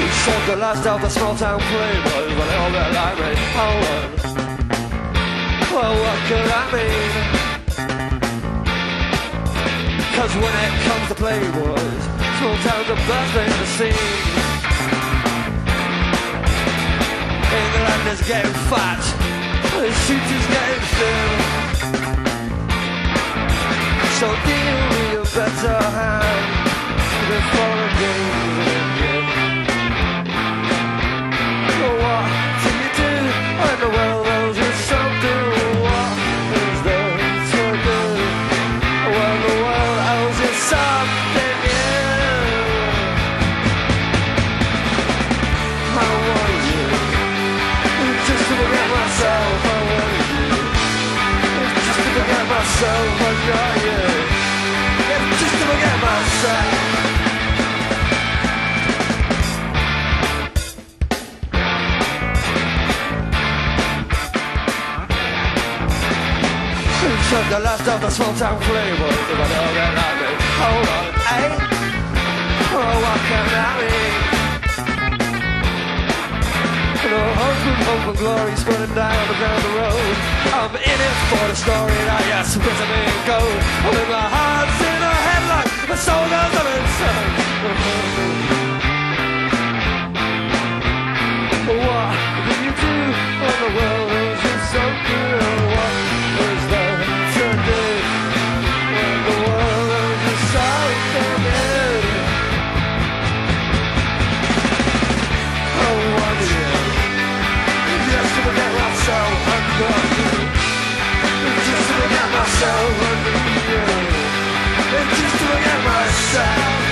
Shot the last of the small town playboys, but they all got like me. Hold on. Well, what could I mean? Cause when it comes to playboys, small towns are bursting the scene. England is getting fat, the shooters getting thin. So deal me a better hand before the games begin. What do you do when the world owes you something? What is there to do when the world owes you something new? I want you just to forget myself. I want you just to forget myself. I got you just to forget myself. Shut the last of the small town playboys, if I don't get like me. Hold on, eh? Oh, what can I mean? No husband, hope and glory, spreading down the ground the road. I'm in it for the story, now yes, vitamin gold. With my heart's in a headlock, my soul goes up inside. What do you do when the world is just so good? What is there to do when the world is just so good? I want you just to forget myself under you. Just to forget myself under you. Just to forget myself.